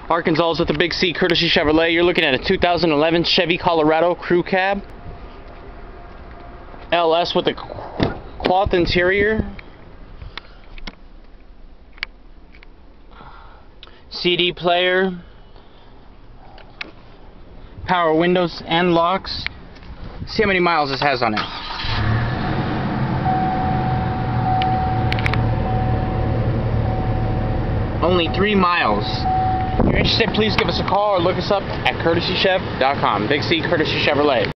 Arkansas with the Big C Courtesy Chevrolet. You're looking at a 2011 Chevy Colorado Crew Cab. LS with a cloth interior. CD player. Power windows and locks. See how many miles this has on it. Only 3 miles. If you're interested, please give us a call or look us up at courtesychev.com. Big C Courtesy Chevrolet.